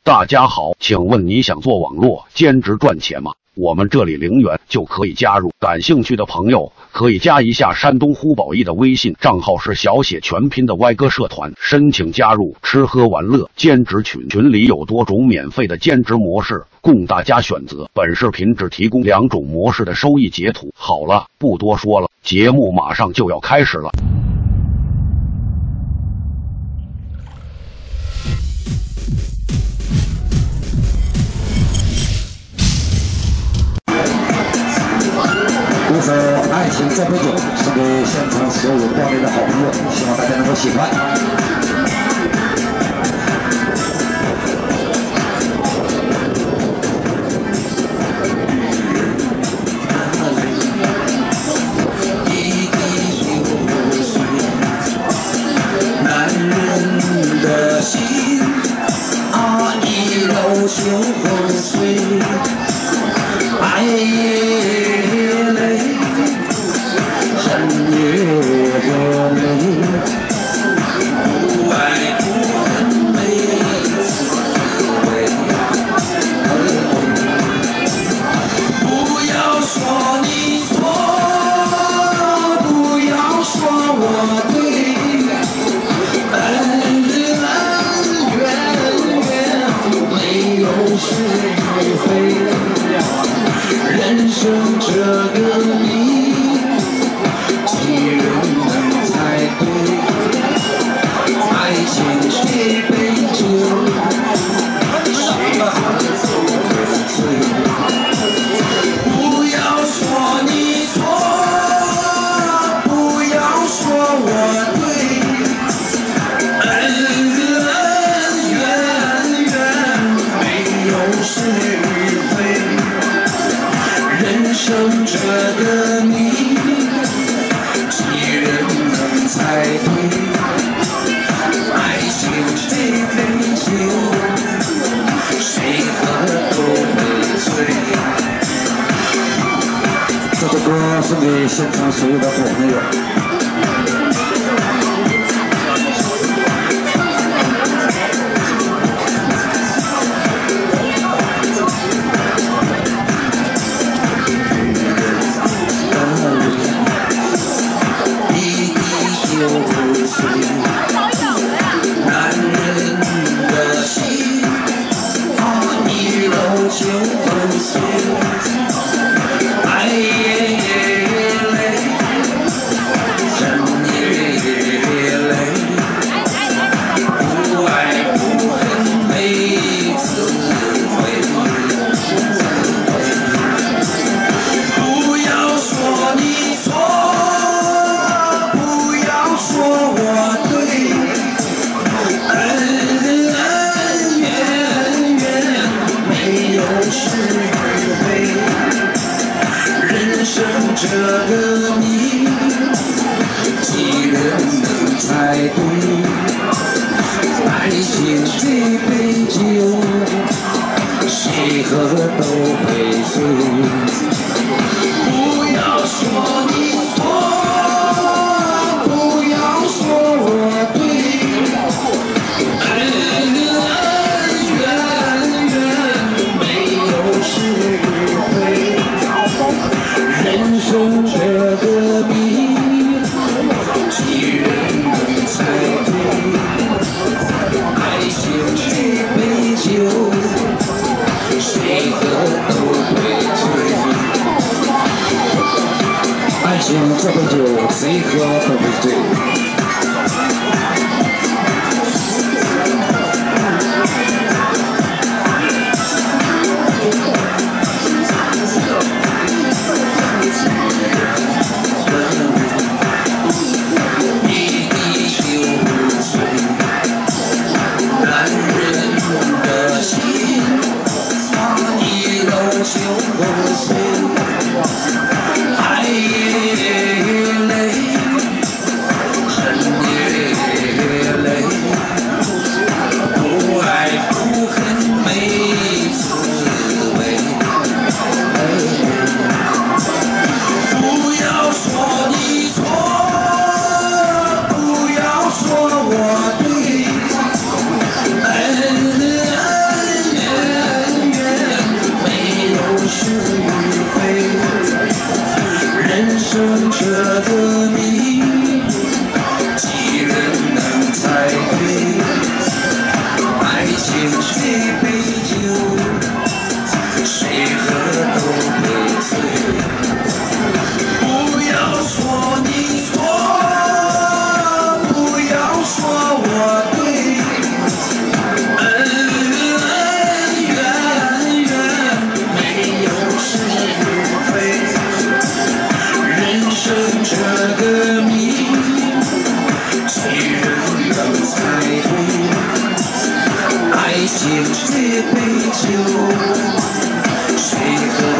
大家好，请问你想做网络兼职赚钱吗？我们这里0元就可以加入，感兴趣的朋友可以加一下山东呼宝义的微信账号，是小写全拼的歪哥社团，申请加入吃喝玩乐兼职群，群里有多种免费的兼职模式供大家选择。本视频只提供2种模式的收益截图。好了，不多说了，节目马上就要开始了。 爱情这杯酒送给现场所有光临的好朋友，希望大家能够喜欢。一滴流水，男人的心啊，一揉就碎。爱也累。恨也累，不爱不恨每次回。不要说你错，不要说我对，恩怨没有是与非，人生这个谜。爱情这杯酒，谁喝都醉。不要说你错，不要说我对，恩怨没有是与非，人生这个谜，几人能猜对？爱情这杯酒，谁喝都没醉。这首歌送给现场所有的好朋友。一滴酒醉。就碎，爱也累，恨也累，不爱不恨每次回。不要说你错，不要说我对，是与非，人生这个谜，几人能猜对？爱情这杯酒，谁喝都会醉。不要说你错，不要说我对。人生这个谜，几人能猜对？爱情这杯酒，谁喝都会醉。爱情这杯酒，谁喝都会醉。爱也累， 这杯酒，谁和